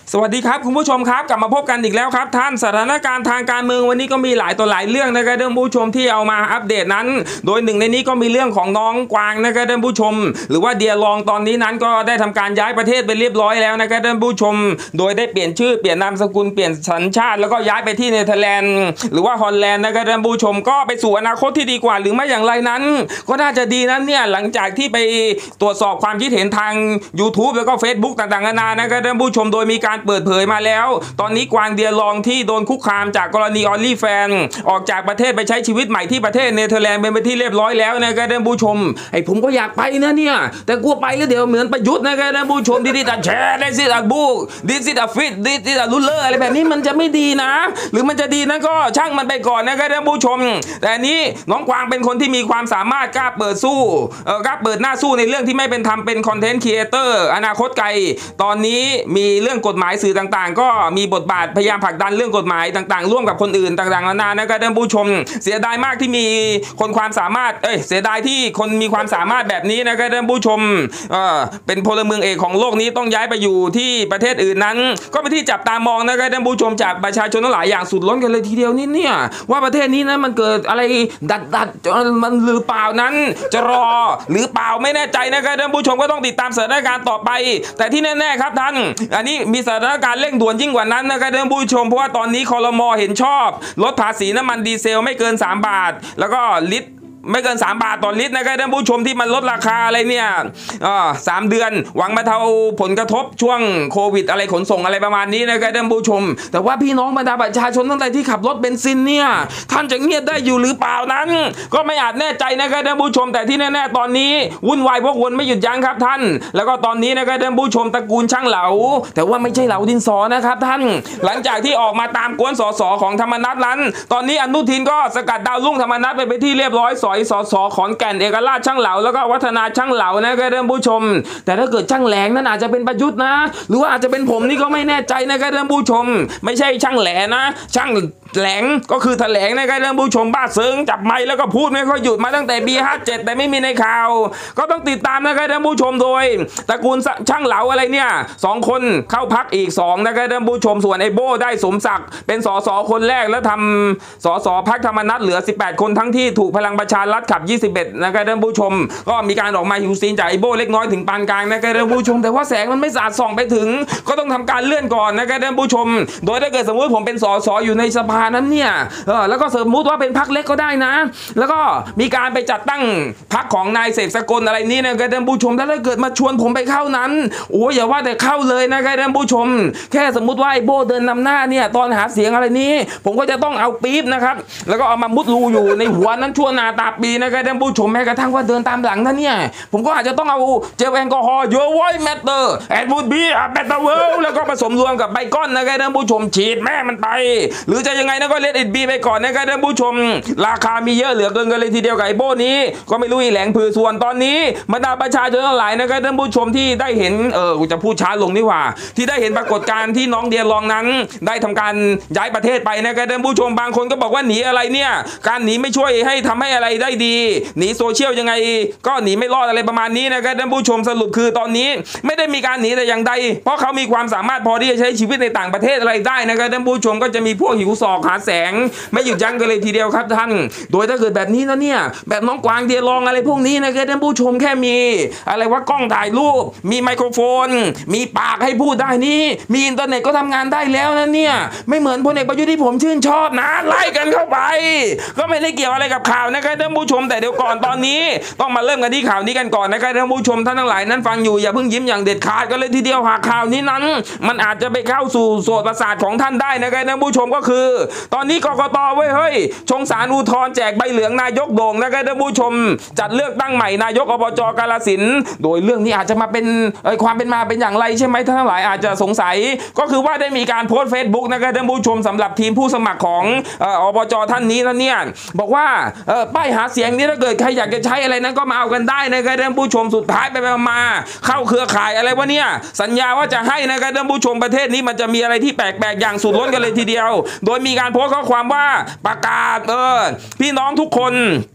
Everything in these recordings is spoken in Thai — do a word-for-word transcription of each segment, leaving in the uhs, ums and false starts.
สวัสดีครับคุณผู้ชมครับกลับมาพบกันอีกแล้วครับท่านสถานการณ์ทางการเมืองวันนี้ก็มีหลายต่อหลายเรื่องนะครับท่านผู้ชมที่เอามาอัปเดตนั้นโดยหนึ่งในนี้ก็มีเรื่องของน้องกวางนะครับท่านผู้ชมหรือว่าเดียลองตอนนี้นั้นก็ได้ทำการย้ายประเทศไปเรียบร้อยแล้วนะครับท่านผู้ชมโดยได้เปลี่ยนชื่อเปลี่ยนนามสกุลเปลี่ยนสัญชาติแล้วก็ย้ายไปที่เนเธอร์แลนด์หรือว่าฮอลแลนด์นะครับท่านผู้ชมก็ไปสู่อนาคตที่ดีกว่าหรือไม่อย่างไรนั้นก็น่าจะดีนั้นเนี่ยหลังจากที่ไปตรวจสอบความคิดเห็นทาง YouTube แล้วก็ Facebook ต่างๆนานานะครับท่านผู้ชมโดยมีการเปิดเผยมาแล้วตอนนี้กวางเดียลองที่โดนคุกคามจากกรณีออลลี่แฟนออกจากประเทศไปใช้ชีวิตใหม่ที่ประเทศเนเธอร์แลนด์เป็นไปที่เรียบร้อยแล้วนะครับท่านผู้ชมไอ้ผมก็อยากไปนะเนี่ยแต่กลัวไปแล้วเดี๋ยวเหมือนประยุทธ์นะครับท่านผู้ชมที่ที่จะแชร์ได้สิอัดบุกดิสิอัดฟิตดิสิอัดลุลเลอร์อะไรแบบนี้มันจะไม่ดีนะหรือมันจะดีนะก็ช่างมันไปก่อนนะครับท่านผู้ชมแต่นี้น้องกวางเป็นคนที่มีความสามารถกล้าเปิดสู้เออกล้าเปิดหน้าสู้ในเรื่องที่ไม่เป็นธรรมเป็นคอนเทนต์ครีเอเตอร์อนาคตไกลตอนนี้มีเรื่องกฎหมายสื่อต่างๆก็มีบทบาทพยายามผลักดันเรื่องกฎหมายต่างๆร่วมกับคนอื่นต่างๆนานานะครับท่านผู้ชมเสียดายมากที่มีคนความสามารถเอ้ยเสียดายที่คนมีความสามารถแบบนี้นะครับท่านผู้ชมเออเป็นพลเมืองเอกของโลกนี้ต้องย้ายไปอยู่ที่ประเทศอื่นนั้นก็เป็นที่จับตามองนะครับท่านผู้ชมจากประชาชนทั้งหลายอย่างสุดล้นกันเลยทีเดียวนี่เนี่ยว่าประเทศนี้นะมันเกิดอะไรดัดดัดมันหรือเปล่านั้นจะรอหรือเปล่าไม่แน่ใจนะครับท่านผู้ชมก็ต้องติดตามสถานการณ์ต่อไปแต่ที่แน่ๆครับท่านอันนี้มีสถานการณ์เร่งด่วนยิ่งกว่านั้นนะครับท่านผู้ชมเพราะว่าตอนนี้ครม.เห็นชอบลดภาษีน้ำมันดีเซลไม่เกินสามบาทแล้วก็ลิตรไม่เกินสามบาทต่อลิตรนะครับท่านผู้ชมที่มันลดราคาอะไรเนี่ยอ่าสามเดือนหวังบรรเทาผลกระทบช่วงโควิดอะไรขนส่งอะไรประมาณนี้นะครับท่านผู้ชมแต่ว่าพี่น้องบรรดาประชาชนตั้งแต่ที่ขับรถเบนซินเนี่ยท่านจะเงียบได้อยู่หรือเปล่านั้นก็ไม่อาจแน่ใจนะครับท่านผู้ชมแต่ที่แน่ๆตอนนี้วุ่นวายพวกวนไม่หยุดยั้งครับท่านแล้วก็ตอนนี้นะครับท่านผู้ชมตระกูลช่างเหลาแต่ว่าไม่ใช่เหลาดินสอนะครับท่านหลังจากที่ออกมาตามกวนสสของธรรมนัสนั้นตอนนี้อนุทินก็สกัดดาวรุ่งธรรมนัสไปไปที่เรียบร้อยสอยสสขอนแก่นเอกราชช่างเหลาแล้วก็วัฒนาช่างเหลานะครับท่านผู้ชมแต่ถ้าเกิดช่างแหลงนั้นอาจจะเป็นประยุทธ์นะหรือว่าอาจจะเป็นผมนี่ก็ไม่แน่ใจนะครับท่านผู้ชมไม่ใช่ช่างแหลนะช่างแหลงก็คือแถลงนะครับท่านผู้ชมบ้าเซิงจับไมค์แล้วก็พูดไม่ค่อยหยุดมาตั้งแต่ปีห้าเจ็ดแต่ไม่มีในข่าวก็ต้องติดตามนะครับท่านผู้ชมโดยตระกูลช่างเหลาอะไรเนี่ยสองคนเข้าพักอีกสองนะครับท่านผู้ชมส่วนไอ้โบ้ได้สมศักดิ์เป็นสสคนแรกแล้วทำสสพรรคธรรมนัสเหลือสิบแปดคนทั้งที่ถูกพลังประชารัฐขับยี่สิบเอ็ดนะครับท่านผู้ชมก็มีการออกมาหิวซีนจากไอ้โบ้เล็กน้อยถึงปานกลางนะครับท่านผู้ชมแต่ว่าแสงมันไม่สาดส่องไปถึงก็ต้องทำการเลื่อนก่อนนะครับท่านผู้ชมโดยถ้าเกิดสมมติผมเป็นสสอยู่ในสภานั้นเนี่ยเออแล้วก็สมมุติว่าเป็นพรรคเล็กก็ได้นะแล้วก็มีการไปจัดตั้งพรรคของนายเสกสกลอะไรนี้นะครับท่านผู้ชมถ้าเกิดมาชวนผมไปเข้านั้นโอ้ยอย่าว่าแต่เข้าเลยนะครับท่านผู้ชมแค่สมมุติว่าไอ้โบ้เดินนำหน้าเนี่ยตอนหาเสียงอะไรนี้ผมก็จะต้องเอาปี๊บนะครับแล้วก็เอามามุดรูอยู่ในหัวนั้นชั่วนาตาปีนะครับท่านผู้ชมแม้กระทั่งว่าเดินตามหลังนั่นเนี่ยผมก็อาจจะต้องเอาเจลแอลกอฮอล์ Your Voice Matter and Would Be a Better World แล้วก็ผสมรวมกับไบคอนนะครับท่านผู้ชมฉีดแม่มันไปหรือจะยังไงนะก็เลดอิทบีไปก่อนนะครับท่านผู้ชมราคามีเยอะเหลือเกินกันเลยทีเดียวกับไอ้โบ้นี้ก็ไม่รู้อีแหลงผือส่วนตอนนี้บรรดาประชาชนทั้งหลายนะครับท่านผู้ชมที่ได้เห็นเออกูจะพูดช้าลงนี่ว่าที่ได้เห็นปรากฏการณ์ที่น้องเดียลองนั้นได้ทำการย้ายประเทศไปนะครับท่านผู้ชมบางคนก็บอกว่าหนีอะไรเนี่ยการหนีไม่ช่วยให้ทำให้อะไรได้ดีหนีโซเชียลยังไงก็หนีไม่รอดอะไรประมาณนี้นะครับท่านผู้ชมสรุปคือตอนนี้ไม่ได้มีการหนีแต่อย่างใดเพราะเขามีความสามารถพอที่จะใช้ชีวิตในต่างประเทศอะไรได้นะครับท่านผู้ชมก็จะมีพวกหิวศอกหาแสงไม่หยุดยั้งกันเลยทีเดียวครับท่านโดยถ้าเกิดแบบนี้นะเนี่ยแบบน้องกวางเดียลองอะไรพวกนี้นะครับท่านผู้ชมแค่มีอะไรว่ากล้องถ่ายรูปมีไมโครโฟนมีปากให้พูดได้นี่มีอินเทอร์เน็ตก็ทำงานได้แล้วนะเนี่ยไม่เหมือนพลเอกประยุทธ์ที่ผมชื่นชอบนะไล่กันเข้าไปก็ไม่ได้เกี่ยวอะไรกับข่าวนะครับท่านผู้ชมแต่เดี๋ยวก่อนตอนนี้ต้องมาเริ่มกันที่ข่าวนี้กันก่อนนะครับท่านผู้ชมท่านทั้งหลายนั้นฟังอยู่อย่าเพิ่งยิ้มอย่างเด็ดขาดกันเลยทีเดียวหากข่าวนี้นั้นมันอาจจะไปเข้าสู่โสตประสาทของท่านได้นะครับท่านผู้ชมก็คือตอนนี้กกต.เว้ยเฮ้ยชงสารอุทธรณ์แจกใบเหลืองนายกโด่งนะครับท่านผู้ชมจัดเลือกตั้งใหม่นายกอบจ.กาฬสินธุ์โดยเรื่องนี้อาจจะมาเป็นเอ่ยความเป็นมาเป็นอย่างไรใช่ไหมท่านทั้งหลายอาจจะสงสัยก็คือว่าได้มีการโพสต์ Facebook นะครับท่านผู้ชมสำหรับทีมผู้สมัครของเอ่ออบจ.ท่านนี้นะเนี่ยบอกว่าเอ่อป้ายหาเสียงนี้ถ้าเกิดใครอยากจะใช้อะไรนั้นก็มาเอากันได้นะครับท่านผู้ชมสุดท้ายไปมาเข้าเครือข่ายอะไรวะเนี่ยสัญญาว่าจะให้นะครับท่านผู้ชมประเทศนี้มันจะมีอะไรที่แปลกๆอย่างสุดล้นกันเลยทีเดียวโดยมีการโพสต์ข้อความว่าประกาศเออพี่น้องทุกคน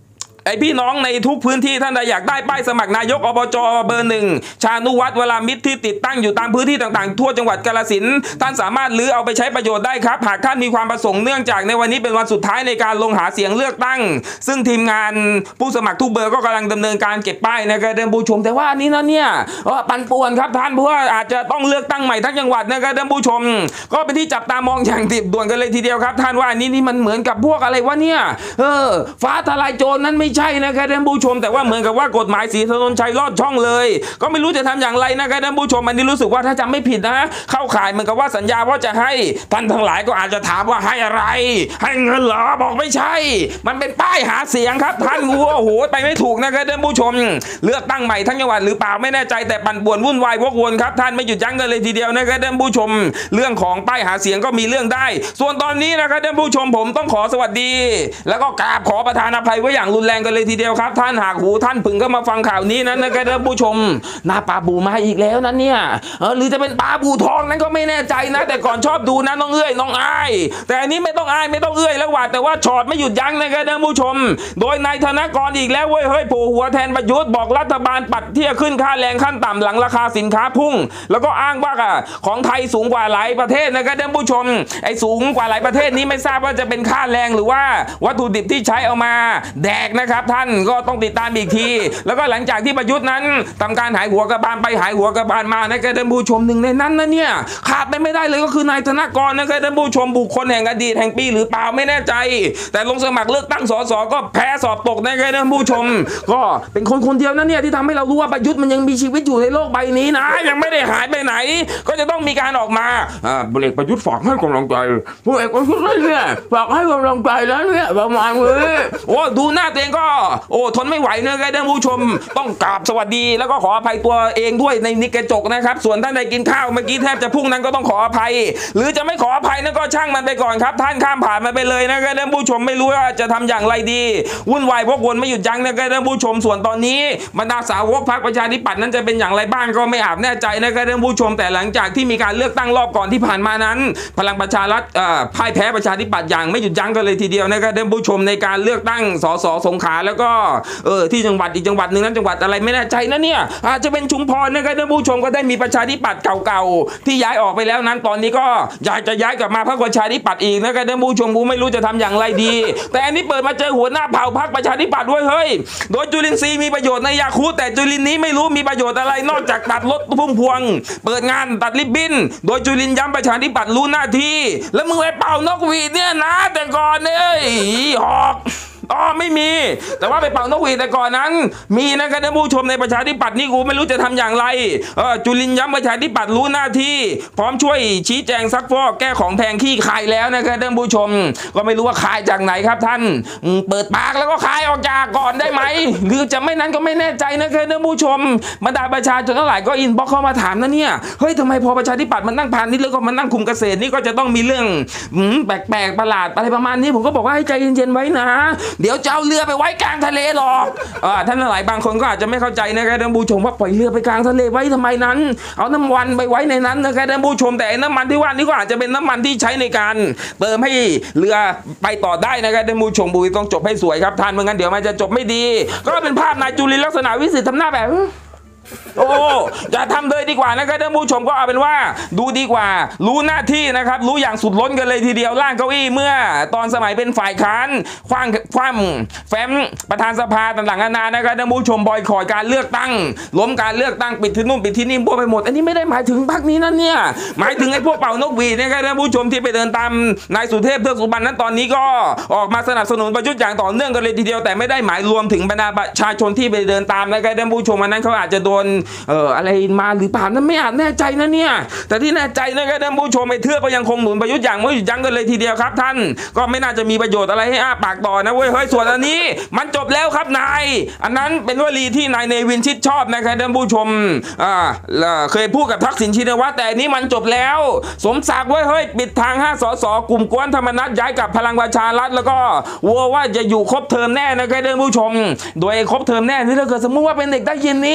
ไอพี่น้องในทุกพื้นที่ท่านใดอยากได้ป้ายสมัครนายกอบจเบอร์หนึ่งชานุวัฒน์วรามิตรที่ติดตั้งอยู่ตามพื้นที่ต่างๆทั่วจังหวัดกาฬสินธุ์ท่านสามารถลื้อเอาไปใช้ประโยชน์ได้ครับหากท่านมีความประสงค์เนื่องจากในวันนี้เป็นวันสุดท้ายในการลงหาเสียงเลือกตั้งซึ่งทีมงานผู้สมัครทุกเบอร์ก็กำลังดำเนินการเก็บป้ายนะครับท่านผู้ชมแต่ว่านี้นะเนี่ยปั่นป่วนครับท่านเพราะว่าอาจจะต้องเลือกตั้งใหม่ทั้งจังหวัดนะครับท่านผู้ชมก็เป็นที่จับตามองอย่างติดด่วนกันเลยทีเดียวครับท่านว่านี่นี่มันเหมือนกับพวกอะไรวะเนี่ยเออฟ้าทลายโจรนั้นไม่ใช่นะครับท่านผู้ชมแต่ว่าเหมือนกับว่ากฎหมายศรีถนนชัยลอดช่องเลยก็ไม่รู้จะทำอย่างไรนะครับท่านผู้ชมอันนี้รู้สึกว่าถ้าจำไม่ผิดนะเข้าข่ายเหมือนกับว่าสัญญาว่าจะให้ท่านทั้งหลายก็อาจจะถามว่าให้อะไรให้เงินเหรอบอกไม่ใช่มันเป็นป้ายหาเสียงครับท่านงูโอ้โหไปไม่ถูกนะครับท่านผู้ชมเลือกตั้งใหม่ทั้งจังหวัดหรือเปล่าไม่แน่ใจแต่ปั่นป่วนวุ่นวายวกวนครับท่านไม่หยุดยั้งกันเลยทีเดียวนะครับท่านผู้ชมเรื่องของป้ายหาเสียงก็มีเรื่องได้ส่วนตอนนี้นะครับท่านผู้ชมผมต้องขอสวัสดีแล้วก็กราบขอประทานอภัยไว้อย่างรุนแรงกันเลยทีเดียวครับท่านหากหูท่านพึงก็มาฟังข่าวนี้นั้นนะครับท่านผู้ชมหน้าปลาบูมาอีกแล้วนั้นเนี่ยเออหรือจะเป็นปลาบูทองนั้นก็ไม่แน่ใจนะแต่ก่อนชอบดูนะน้องเอื้อยน้องอ้ายแต่อันนี้ไม่ต้องอ้ายไม่ต้องเอื้อยแล้วว่าแต่ว่าช็อตไม่หยุดยั้งนะครับท่านผู้ชมโดยนายธนกรอีกแล้วเว้ยเฮ้ยโผล่หัวแทนประยุทธ์บอกรัฐบาลปัดเที่ยขึ้นค่าแรงขั้นต่ำหลังราคาสินค้าพุ่งแล้วก็อ้างว่าของไทยสูงกว่าหลายประเทศนะครับท่านผู้ชมไอ้สูงกว่าหลายประเทศนี้ไม่ทราบว่าจะเป็นค่าแรงหรือว่าวัตถุดิบที่ใช้เอามาแดกนะครับท่านก็ต้องติดตามอีกทีแล้วก็หลังจากที่ประยุทธ์นั้นทำการหายหัวกระบาลไปหายหัวกระบาลมานะครับท่านผู้ชมหนึ่งในนั้นนะเนี่ยขาดไปไม่ได้เลยก็คือนายธนกรนะครับท่านผู้ชมบุคคลแห่งอดีตแห่งปีหรือเปล่าไม่แน่ใจแต่ลงสมัครเลือกตั้งสสก็แพ้สอบตกนะครับท่านผู้ชมก็เป็นคนคนเดียวนะเนี่ยที่ทำให้เรารู้ว่าประยุทธ์มันยังมีชีวิตอยู่ในโลกใบนี้นะยังไม่ได้หายไปไหนก็จะต้องมีการออกมาอ่าพลเอกประยุทธ์ฝากให้กำลังใจพลเอกประยุทธ์เนี่ยฝากให้กำลังใจแล้วเนี่ยประมาณนี้โอ้ดูหน้าตัวเองก็โอ้ทนไม่ไหวนะครับท่านผู้ชมต้องกราบสวัสดีแล้วก็ขออภัยตัวเองด้วยในนิกระจกนะครับส่วนท่านใดกินข้าวเมื่อกี้แทบจะพุ่งนั้นก็ต้องขออภัยหรือจะไม่ขออภัยนั่นก็ช่างมันไปก่อนครับท่านข้ามผ่านมาไปเลยนะครับท่านผู้ชมไม่รู้ว่าจะทำอย่างไรดีวุ่นวายวกวนไม่หยุดยั้งนะครับท่านผู้ชมส่วนตอนนี้บรรดาสาวกพรรคประชาธิปัตย์นั้นจะเป็นอย่างไรบ้างก็ไม่อาจแน่ใจนะครับท่านผู้ชมแต่หลังจากที่มีการเลือกตั้งรอบก่อนที่ผ่านมานั้นพลังประชารัฐพ่ายแพ้ประชาธิปัตย์อย่างไม่หยุดยั้งกันเลยทีเดียวนะครับท่านผู้ชมในการเลือกตั้งสสสงขลาแล้วก็เออที่จังหวัดอีกจังหวัดหนึ่งนั้นจังหวัดอะไรไม่แน่ใจนะเนี่ยอาจจะเป็นชุมพรนะครับท่านผู้ชมก็ได้มีประชาธิปัตย์เก่าๆที่ย้ายออกไปแล้วนั้นตอนนี้ก็อยากจะย้ายกลับมาพรรคประชาธิปัตย์อีกนะครับท่านผู้ชมกูไม่รู้จะทำอย่างไรดีแต่อันนี้เปิดมาเจอหัวหน้าเผ่าพรรคประชาธิปัตย์ด้วยเฮ้ยโดยจุลินทรีย์มีประโยชน์ในยาคูแต่จุลินนี้ไม่รู้มีประโยชน์อะไรนอกจากตัดรถพุ่มพวงเปิดงานตัดริบบิ้นโดยจุลินย้ำประชาธิปัตย์รู้หน้าที่แล้วมึงไปเป่านกหวีดเนี่ยนะแต่ก่อนเนี่ยหอกอ๋อไม่มีแต่ว่าไปเป่านกหวีดแต่ก่อนนั้นมีนะครับท่านผู้ชมในประชาธิปัตย์นี่กูไม่รู้จะทำอย่างไรเออจุลินย้ำประชาธิปัตย์รู้หน้าที่พร้อมช่วยชี้แจงซักฟอกแก้ของแพงขี้คายแล้วนะครับท่านผู้ชมก็ไม่รู้ว่าคายจากไหนครับท่านเปิดปากแล้วก็คายออกจากก่อนได้ไหมหรือจะไม่นั้นก็ไม่แน่ใจนะครับท่านผู้ชมบรรดาประชาชนทั้งหลายก็อินบ็อกเข้ามาถามนะเนี่ยเฮ้ยทำไมพอประชาธิปัตย์มันนั่งพานนิดแล้วก็มันนั่งคุมเกษตรนี่ก็จะต้องมีเรื่องแปลกๆประหลาดอะไรประมาณนี้ผมก็บอกว่าให้ใจเย็นๆไว้นะเดี๋ยวจะเอาเรือไปไว้กลางทะเลหรอกท่านหลายบางคนก็อาจจะไม่เข้าใจนะครับท่านผู้ชมว่าปล่อยเรือไปกลางทะเลไว้ทำไมนั้นเอาน้ำมันไปไว้ในนั้นนะครับท่านผู้ชมแต่น้ำมันที่ว่านี้ก็อาจจะเป็นน้ำมันที่ใช้ในการเติมให้เรือไปต่อได้นะครับท่านผู้ชมบุยต้องจบให้สวยครับท่านไม่งั้นเดี๋ยวมันจะจบไม่ดีก็เป็นภาพนายจุลินลักษณะวิสิทธิ์ทำหน้าแบบโอ้อย่าทำเลยดีกว่านะครับท่านผู้ชมก็เอาเป็นว่าดูดีกว่ารู้หน้าที่นะครับรู้อย่างสุดล้นกันเลยทีเดียวล่างเก้าอี้เมื่อตอนสมัยเป็นฝ่ายค้านคว้างคว่ำแฟ้มประธานสภาต่างๆนานานะครับท่านผู้ชมบอยคอยการเลือกตั้งล้มการเลือกตั้งปิดที่นู่นปิดที่นี่พวกไปหมดอันนี้ไม่ได้หมายถึงพรรคนี้นั่นเนี่ยหมายถึงไอ้พวกเป่านกหวีดนะครับท่านผู้ชมที่ไปเดินตามนายสุเทพเทือกสุบรรณนั้นตอนนี้ก็ออกมาสนับสนุนประยุทธ์อย่างต่อเนื่องกันเลยทีเดียวแต่ไม่ได้หมายรวมถึงบรรดาประชาชนที่ไปเดินตามนะครับท่านผู้ชมอันนั้นเขาอาจจะโดนเอ่ออะไรมาหรือเปล่านั้นไม่อาจแน่ใจนะเนี่ยแต่ที่แน่ใจนะครับท่านผู้ชมไอ้เทือกก็ยังคงหนุนประยุทธ์อย่างไม่หยุดยั้งกันเลยทีเดียวครับท่านก็ไม่น่าจะมีประโยชน์อะไรให้อ้าปากต่อนะเว้ยเฮ้ยส่วนอันนี้มันจบแล้วครับนายอันนั้นเป็นวลีที่นายเนวินชิดชอบนะครับท่านผู้ชมอ่าเคยพูดกับทักษิณชินวัตรแต่นี้มันจบแล้วสมศักดิ์เว้ยเฮ้ยปิดทางห้าสสกลุ่มกวนธรรมนัสย้ายกับพลังประชารัฐแล้วก็วัวว่าจะอยู่ครบเทอมแน่นะครับท่านผู้ชมโดยครบเทอมแน่นี่ถ้าเกิดสมมติว่าเป็นเด็กได้ยินนี้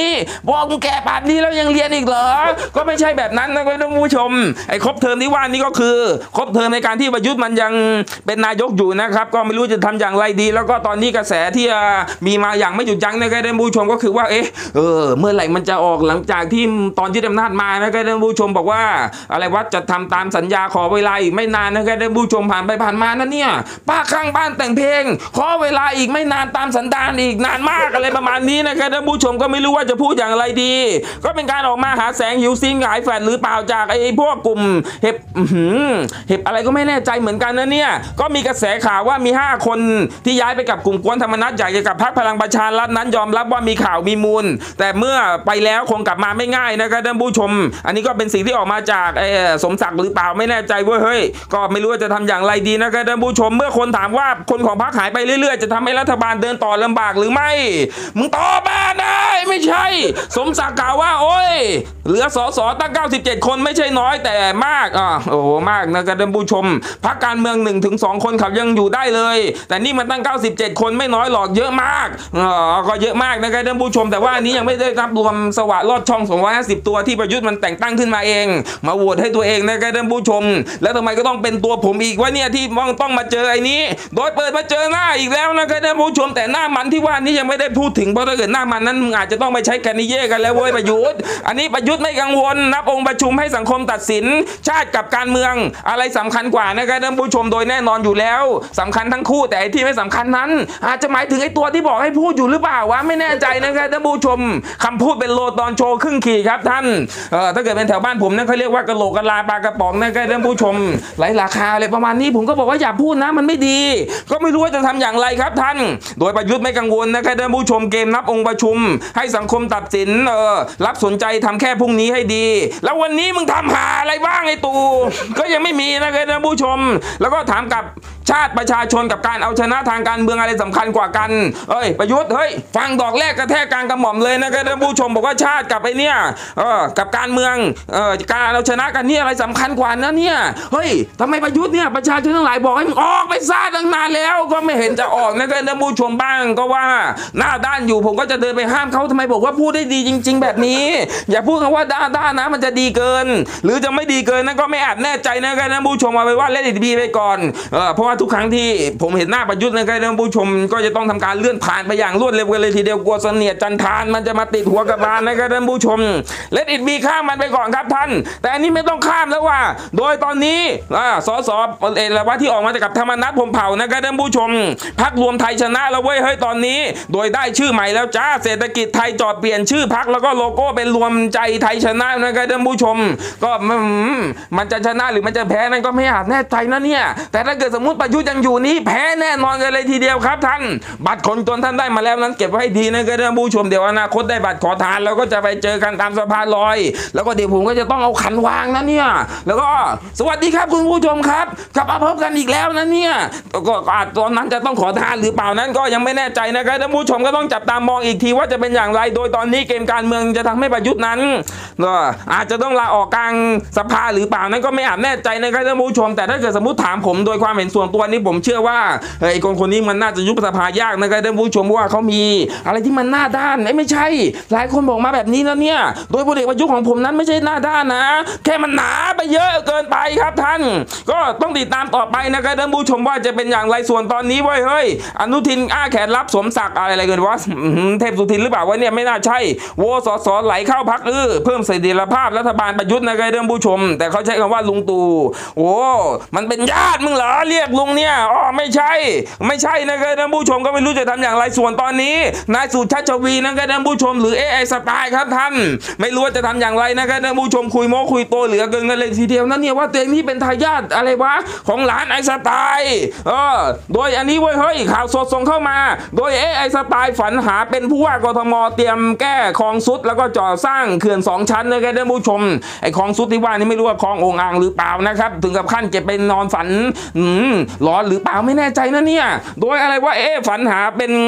บอกมึงแก่ป่านนี้แล้วยังเรียนอีกเหรอก็ไม่ใช่แบบนั้นนะครับท่านผู้ชมไอ้ครบเทอมที่ว่านี่ก็คือครบเทอมในการที่ประยุทธ์มันยังเป็นนายกอยู่นะครับก็ไม่รู้จะทำอย่างไรดีแล้วก็ตอนนี้กระแสที่มีมาอย่างไม่หยุดยั้งนะครับท่านผู้ชมก็คือว่าเอ๊ะเออเมื่อไหร่มันจะออกหลังจากที่ตอนยึดอำนาจมานะครับท่านผู้ชมบอกว่าอะไรว่าจะทำตามสัญญาขอเวลาอีกไม่นานนะครับท่านผู้ชมผ่านไปผ่านมานะเนี่ยป้าข้างบ้านแต่งเพลงขอเวลาอีกไม่นานตามสันดานอีกนานมากอะไรประมาณนี้นะครับท่านผู้ชมก็ไม่รู้ว่าจะพูดอย่างไรดีก็เป็นการออกมาหาแสงหิวซิงหายแฟดหรือเปล่าจากไอ้พวกกลุ่มเห็บเห็บอะไรก็ไม่แน่ใจเหมือนกันนะเนี่ยก็มีกระแสข่าวว่ามีห้าคนที่ย้ายไปกับกลุ่มกวนธรรมนัสใหญ่กับพรรคพลังประชารัฐนั้นยอมรับว่ามีข่าวมีมูลแต่เมื่อไปแล้วคงกลับมาไม่ง่ายนะครับท่านผู้ชมอันนี้ก็เป็นสิ่งที่ออกมาจากไอ้สมศักดิ์หรือเปล่าไม่แน่ใจเว้ยเฮ้ยก็ไม่รู้ว่าจะทำอย่างไรดีนะครับท่านผู้ชมเมื่อคนถามว่าคนของพรรคหายไปเรื่อยๆจะทำให้รัฐบาลเดินต่อลำบากหรือไม่มึงตอบมาได้ไม่ใช่สมศักดิ์กล่าวว่าโอ้ยเหลือสสตั้งเก้าสิบเจ็ดคนไม่ใช่น้อยแต่มากอ่ะโอ้โหมากนะครับท่านผู้ชมพรรคการเมือง หนึ่งถึงสอง คนเขายังอยู่ได้เลยแต่นี่มันตั้งเก้าสิบเจ็ดคนไม่น้อยหรอกเยอะมากอ๋อก็เยอะมากนะครับท่านผู้ชมแต่ว่าอันนี้ยังไม่ได้นับรวมสวะลอดช่องสองร้อยห้าสิบตัวที่ประยุทธ์มันแต่งตั้งขึ้นมาเองมาโหวตให้ตัวเองนะครับท่านผู้ชมแล้วทำไมก็ต้องเป็นตัวผมอีกว่าเนี่ยที่ต้องมาเจอไอ้นี้โดยเปิดมาเจอหน้าอีกแล้วนะครับท่านผู้ชมแต่หน้ามันที่ว่านี้ยังไม่ได้พูดถึงเพราะถ้าเกิดหน้ามันนั้นมึงอาจจะต้องไปใช้แกนิเย่กันแล้วเว้ยประยุทธ์อันนี้ประยุทธ์ไม่กังวลนับองค์ประชุมให้สังคมตัดสินชาติกับการเมืองอะไรสำคัญกว่านะครับท่านผู้ชมโดยแน่นอนอยู่แล้วสำคัญทั้งคู่แต่ไอ้ที่ไม่สำคัญนั้นอาจจะหมายถึงไอ้ตัวที่บอกให้พูดอยู่หรือเปล่าวะไม่แน่ใจนะครับท่านผู้ชมคำพูดเป็นโลตอนโชว์ครึ่งขีดครับท่านเอ่อถ้าเกิดเป็นแถวบ้านผมนั่นเขาเรียกว่ากะโหลกกะลาปลากระป๋องนะครับท่านผู้ชมไหลราคาอะไรประมาณนี้ผมก็บอกว่าอย่าพูดนะมันไม่ดีก็ไม่รู้ว่าจะทำอย่างไรครับท่านโดยประยุทธ์ไม่กังวลนะครับท่านผู้ชมเกมนับองค์ประชุมให้สังคมตัดสินเออรับสนใจทำแค่พรุ่งนี้ให้ดีแล้ววันนี้มึงทำหาอะไรบ้างไอ้ตู่ก็ยังไม่มีนะครับท่านผู้ชมแล้วก็ถามกับชาติประชาชนกับการเอาชนะทางการเมืองอะไรสำคัญกว่ากันเอ้ยประยุทธ์เฮ้ยฟังดอกแรกกระแทกกลางกระหม่อมเลยนะครับท่านผู้ชมบอกว่าชาติกับไอ้เนี่ยเออกับการเมืองเออการเอาชนะกันนี่อะไรสำคัญกว่านะเนี่ยเฮ้ยทำไมประยุทธ์เนี่ยประชาชนทั้งหลายบอกให้มึงออกไปซะตั้งนานแล้วก็ไม่เห็นจะออกนะครับท่านผู้ชมบ้างก็ว่าหน้าด้านอยู่ผมก็จะเดินไปห้ามเขาทำไมบอกว่าพูดได้ดีจริงๆแบบนี้อย่าพูดคำว่าด้านด้านนะมันจะดีเกินหรือจะไม่ดีเกินนั่นก็ไม่อาจแน่ใจนะครับท่านผู้ชมเอาไปว่าเล่นดีไปก่อนเออเพราะว่าทุกครั้งที่ผมเห็นหน้าประยุทธ์นะครับท่านผู้ชมก็จะต้องทำการเลื่อนผ่านไปอย่างรวดเร็วกันเลยทีเดียวกลัวเสนียดจันทานมันจะมาติดหัวกระบาลนะครับท่านผู้ชมเล่นอิดบีข้ามมันไปก่อนครับท่านแต่อันนี้ไม่ต้องข้ามแล้วว่าโดยตอนนี้สสเอราวัตที่ออกมาจากกับธรรมนัสพรหมเผ่านะครับท่านผู้ชมพรรครวมไทยชนะแล้วเว้ยเฮ้ยตอนนี้โดยได้ชื่อใหม่แล้วจ้าเศรษฐกิจไทยจอดเปลี่ยนชื่อพรรคแล้วก็โลโก้เป็นรวมใจไทยชนะนะครับท่านผู้ชมก็มันจะชนะหรือมันจะแพ้นั่นก็ไม่อาจแน่ใจนะเนี่ยแต่ถ้าเกิดสมมุติประยุทธ์ยังอยู่นี้แพ้แน่นอนกันเลยทีเดียวครับท่านบัตรคนจนท่านได้มาแล้วนั้นเก็บไว้ให้ดีนะครับท่านผู้ชมเดี๋ยวอนาคตได้บัตรขอทานแล้วก็จะไปเจอกันตามสะพานลอยแล้วก็เดี๋ยวผมก็จะต้องเอาขันวางนะเนี่ยแล้วก็สวัสดีครับคุณผู้ชมครับกลับมาพบกันอีกแล้วนะเนี่ยก็อาจตอนนั้นจะต้องขอทานหรือเปล่านั้นก็ยังไม่แน่ใจนะครับท่านผู้ชมก็ต้องจับตามองอีกทีว่าจะเป็นอย่างไรโดยตอนนี้เกมการเมืองจะทำให้ประยุทธ์นั้นก็อาจจะต้องลาออกกลางสภาหรือเปล่านั้นก็ไม่อาจแน่ใจนะครับท่านผู้ชมแต่ถ้าเกิดสมมติถามผมโดยความเห็นส่วนตัวนี้ผมเชื่อว่าไอ้คนคนนี้มันน่าจะยุบสภายากนะครับท่านผู้ชมว่าเขามีอะไรที่มันหน้าด้านไม่ใช่หลายคนบอกมาแบบนี้แล้วเนี่ยโดยพลเอกประยุทธ์ของผมนั้นไม่ใช่หน้าด้านนะแค่มันหนาไปเยอะเกินไปครับท่านก็ต้องติดตามต่อไปนะครับท่านผู้ชมว่าจะเป็นอย่างไรส่วนตอนนี้เว้ยเฮ้ยอนุทินอ้าแขนรับสมศักดิ์อะไรอะไรกันวะเทพสุทินหรือเปล่าวะเนี่ยไม่น่าใช่โวสสไหลเข้าพักอื้อเพิ่มเสถียรภาพรัฐบาลประยุทธ์นะครับท่านผู้ชมแต่เขาใช้คำว่าลุงตู่โอ้มันเป็นญาติมึงเหรอเรียกลุงเนี่ยอ๋อไม่ใช่ไม่ใช่นะครับท่านผู้ชมก็ไม่รู้จะทำอย่างไรส่วนตอนนี้นายสุชาติชวีนะครับท่านผู้ชมหรือเอไอสไตล์ครับท่านไม่รู้ว่าจะทำอย่างไรนะครับท่านผู้ชมคุยโม้คุยโตเหลือเกินกันเลยทีเดียวนั่นเนี่ยว่าตัวเองนี่เป็นทายาทอะไรวะของหลานไอสไตล์เออโดยอันนี้เว้ยเฮ้ยข่าวสดส่งเข้ามาโดยเอไอสไตล์ฝันหาเป็นผู้ว่ากทมเตรียมแก้คลองซุดแล้วก็จ่อสร้างเขื่อนสองชั้นนะครับท่านผู้ชมไอคลองซุดที่ว่านี่ไม่รู้ว่าคลององอ่างหรือเปล่านะครับถึงกับขั้นเก็บไปนอนฝันอืมร้อนหรือเปล่าไม่แน่ใจนะเนี่ยโดยอะไรว่าเอ๊ะฝันหาเป็น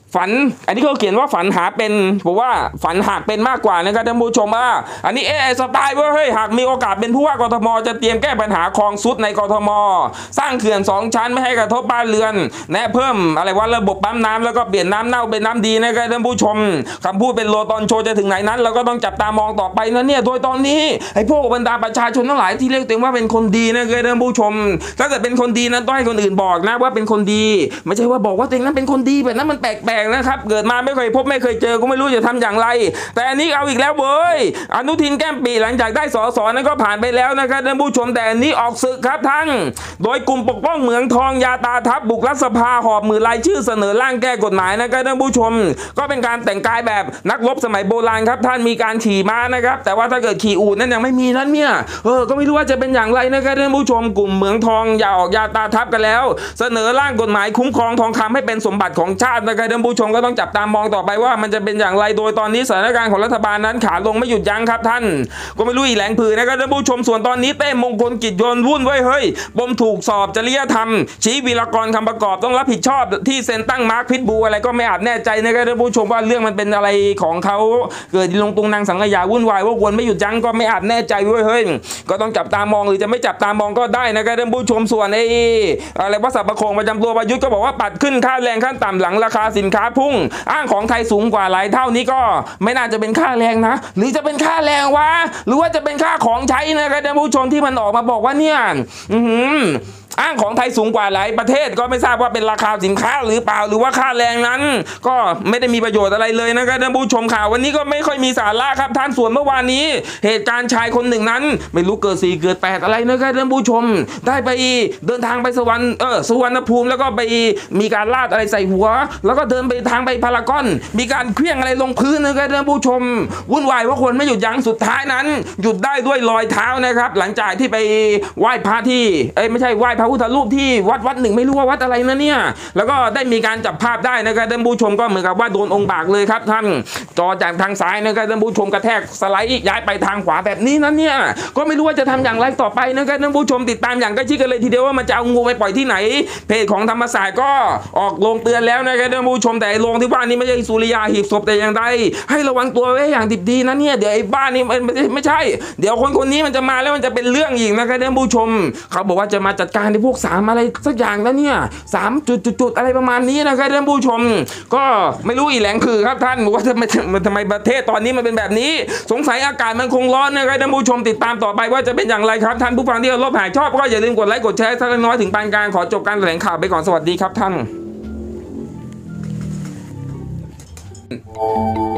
ฝันอันนี้เขาเขียนว่าฝันหาเป็นผมว่าฝันหากเป็นมากกว่านะครับท่านผู้ชมว่าอันนี้เอไอสไตล์ว่าเฮ้ยหากมีโอกาสเป็นผู้ว่ากทมจะเตรียมแก้ปัญหาคลองซุดในกทมสร้างเขื่อนสองชั้นไม่ให้กระทบบ้านเรือนแนะเพิ่มอะไรว่าระบบปั๊มน้ำแล้วก็เปลี่ยนน้ำเน่าเป็นน้ำดีนะครับท่านผู้ชมคำพูดเป็นโลตอนโชว์จะถึงไหนนั้นเราก็ต้องจับตามองต่อไปนะเนี่ยโดยตอนนี้ไอ้พวกบรรดาประชาชนทั้งหลายที่เรียกตัวเองว่าเป็นคนดีนะครับท่านผู้ชมถ้าเกิดเป็นคนดีนั้นต้องให้คนอื่นบอกนะว่าเป็นคนดีไม่ใช่ว่าบอกว่าตัวเองนั้นเป็นคนดีแบบนั้นมันแปลกๆนะครับเกิดมาไม่เคยพบไม่เคยเจอก็ไม่รู้จะทำอย่างไรแต่อันนี้เอาอีกแล้วเว้ยอนุทินแก้มปีหลังจากได้สสนั้นก็ผ่านไปแล้วนะครับท่านผู้ชมแต่อันนี้ออกศึกครับทั้งโดยกลุ่มปกป้องเหมืองทองยาตาทัพบุกรัฐสภาหอบมือรายชื่อเสนอร่างแก้กฎหมายนะครับท่านผู้ชมก็เป็นการแต่งกายแบบนักรบสมัยโบราณครับท่านมีการขี่ม้านะครับแต่ว่าถ้าเกิดขี่อูฐนั้นยังไม่มีนั้นเนี่ยเออก็ไม่รู้ว่าจะเป็นอย่างไรนะครับท่านผู้ชมกลุ่มเหมืองทองอย่าออกยาตาทัพกันแล้วเสนอร่างกฎหมายคุ้มครองทองคำให้เป็นสมบัติของชาตินะครับท่านผู้ชมก็ต้องจับตามองต่อไปว่ามันจะเป็นอย่างไรโดยตอนนี้สถานการณ์ของรัฐบาลนั้นขาลงไม่หยุดยั้งครับท่านก็ไม่รู้อีแหลงผือนะครับท่านผู้ชมส่วนตอนนี้เต้มงคลกิจโยนวุ่นไว้เฮ้ยปมถูกสอบจริยธรรมชี้วีรกรคำประกอบต้องรับผิดชอบที่เซ็นตั้งมาร์คพิทบูอะไรก็ไม่อาจแน่ใจนะครับท่านผู้ชมว่าเรื่องมันเป็นอะไรของเขาเกิดลงตุงนางสังขยาวุ่นวายว่าวนไม่หยุดยั้งก็ไม่อาจแน่ใจด้วยเฮ้ยก็ต้องจับตามองหรือจะไม่จับตามองก็ได้นะครับท่านผู้ชมส่วนไอ้อะไรว่าสับประโคงประจำตัวประยุทธ์ก็บอกว่าปัดขึ้นค่าแรงขั้นต่ำหลังราคาสินค้าพุ่งอ้างของไทยสูงกว่าหลายเท่านี้ก็ไม่น่าจะเป็นค่าแรงนะหรือจะเป็นค่าแรงวะหรือว่าจะเป็นค่าของใช้นะครับท่านผู้ชมที่มันออกมาบอกว่าเนี่ยอืออ้างของไทยสูงกว่าหลายประเทศก็ไม่ทราบว่าเป็นราคาสินค้าหรือเปล่าหรือว่าค่าแรงนั้นก็ไม่ได้มีประโยชน์อะไรเลยนะครับท่านผู้ชมข่าววันนี้ก็ไม่ค่อยมีสาระครับท่านส่วนเมื่อวานนี้เหตุการณ์ชายคนหนึ่งนั้นไม่รู้เกิดสี่เกิดแปดอะไรนะครับท่านผู้ชมได้ไปเดินทางไปสวรรค์เออสุวรรณภูมิแล้วก็ไปมีการลาดอะไรใส่หัวแล้วก็เดินไปทางไปพารากอนมีการเคลื่องอะไรลงพื้นนะครับท่านผู้ชมวุ่นวายว่าคนไม่หยุดยั้งสุดท้ายนั้นหยุดได้ด้วยรอยเท้านะครับหลังจากที่ไปไหว้พระที่เอ้ยไม่ใช่ไหว้พระพุทธรูปที่วัดวัดหนึ่งไม่รู้ว่าวัดอะไรนะเนี่ยแล้วก็ได้มีการจับภาพได้นะครับท่านผู้ชมก็เหมือนกับว่าโดนองค์บากเลยครับท่านจอจากทางซ้ายนะครับท่านผู้ชมกระแทกสไลด์ย้ายไปทางขวาแบบนี้นะเนี่ยก็ไม่รู้ว่าจะทำอย่างไรต่อไปนะครับท่านผู้ชมติดตามอย่างใกล้ชิดกันเลยทีเดียวว่ามันจะเอางูไปปล่อยที่ไหนเพจของธรรมศาสตร์ก็ออกลงเตือนแล้วนะครับท่านผู้ชมแต่โรงที่ว่านี้ไม่ใช่สุริยาหีบศพแต่อย่างใดให้ระวังตัวไว้อย่างดิบดีนะเนี่ยเดี๋ยวไอ้บ้านนี้มันไม่ใช่เดี๋ยวคนคนนี้มันจะมาแล้วมันจะเป็นเรื่องอีกนะครับท่านผู้ชมเขาบอกว่าจะมาจัดการในพวกสามอะไรสักอย่างแล้วเนี่ยสามจุดๆอะไรประมาณนี้นะครับท่านผู้ชมก็ไม่รู้อีแหลงคือครับท่านว่าทำไมทำไมประเทศตอนนี้มันเป็นแบบนี้สงสัยอากาศมันคงร้อนนะครับท่านผู้ชมติดตามต่อไปว่าจะเป็นอย่างไรครับท่านผู้ฟังที่เคารพหากชอบก็อย่าลืมกดไลค์กดแชร์สักน้อยถึงปานกลางขอจบการแถลงข่าวไปก่อนสวัสดีครับท่าน